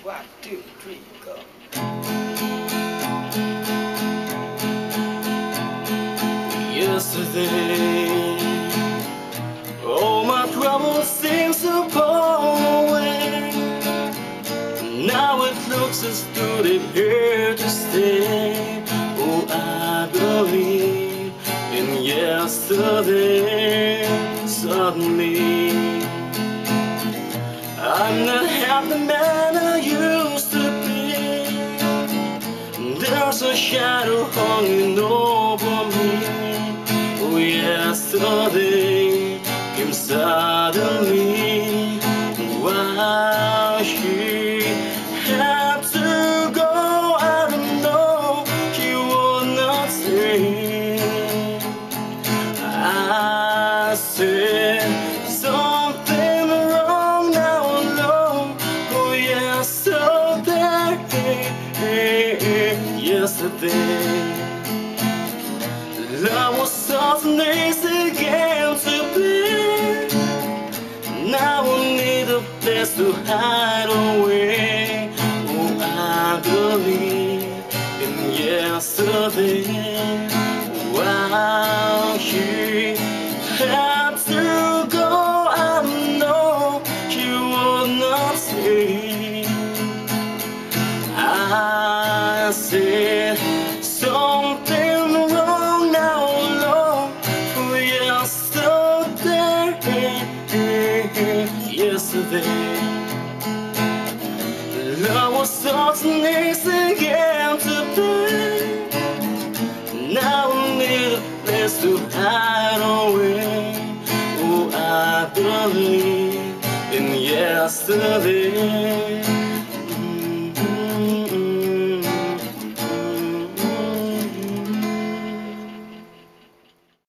1, 2, 3, go. Yesterday, all my troubles seem so far away. Now it looks as though they're here to stay. Oh, I believe in yesterday. Suddenly, I'm not half the man I used to be. There's a shadow hanging over me. Oh, yesterday came suddenly. Why she had to go, I don't know. She would not say. I said something wrong now alone. Oh, yesterday, love was something easy again to be. Now I need a place to hide away. Oh, I believe in yesterday. While she had to go, I know she would not stay. I said something wrong now alone. For yesterday, love was something easy again to be. Now I need a place to hide away. Oh, I believe in yesterday.